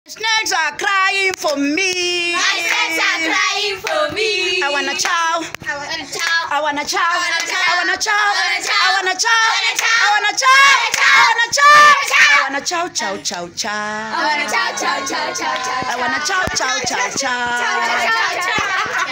Snakes are crying for me. My snakes are crying for me. I wanna chow. I wanna chow. I wanna chow. I wanna chow. I wanna chow. I wanna chow. I wanna chow. I wanna chow. I wanna chow. Chow chow chow. I wanna chow chow chow chow chow. I wanna chow chow chow chow.